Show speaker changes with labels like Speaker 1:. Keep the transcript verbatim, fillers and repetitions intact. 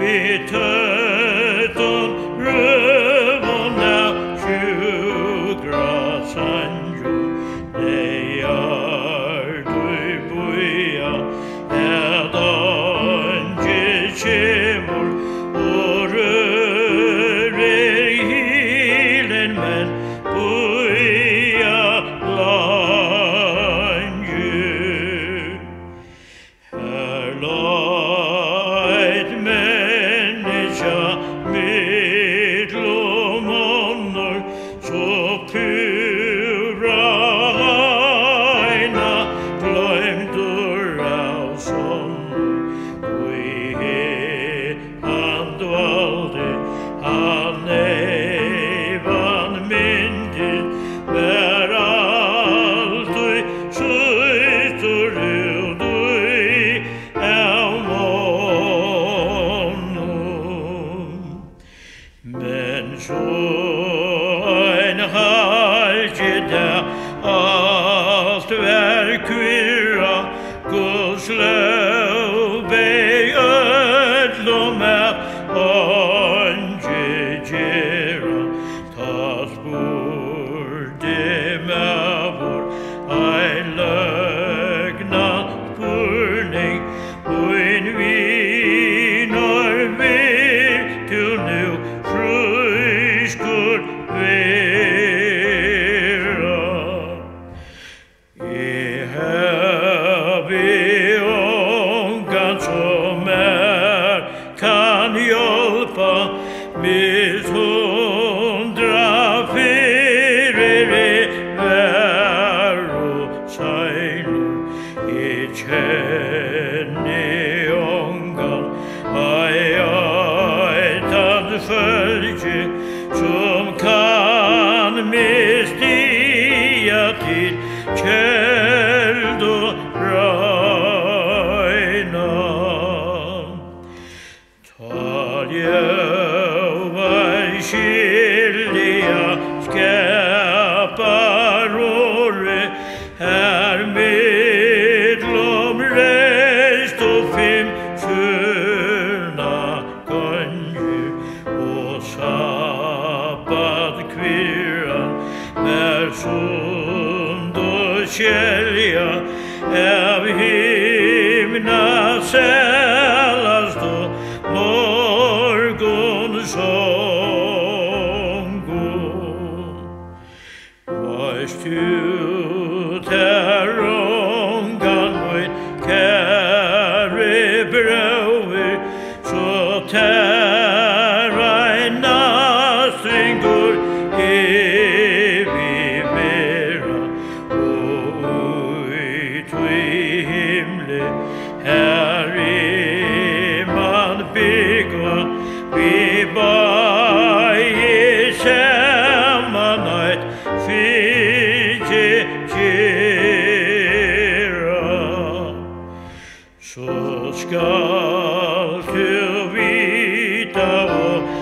Speaker 1: vi tøtten røvene tjugra sanjo. Nei er du boja, et ange kjemur, og rører hilen, men boja lange. Her leit menneska mittlum onnur, så pura eina gløymdur av sonnur. Vi han dvaldi, han eivan myndir, vær alltid søytur ut ui av honum. Men så ein halgi dag alt vær kvirra, Guds lov bei öllum at angi gera. Ta spurdi mavur ein løgna spurning, ein vinur vil du nu friskur vera. I hevi ongan som er kan hjálpa, mishundra fyrir vær og sælur. I kenni ongan ai aitan fölki, som kan mistia til keldu reina. Ta ljóvar skilja skapar orri, her mittlum reist og fimm sjuna gongur, og sabbat kvirran er sund og skjelja av himna selast og morgunsongur. Veist du ter ongan min kære brøver, så ter ein nastringur evi vera, og ut i himle her er man bygga, vi bæði saman eitt fylgi gera. Så skal du vita og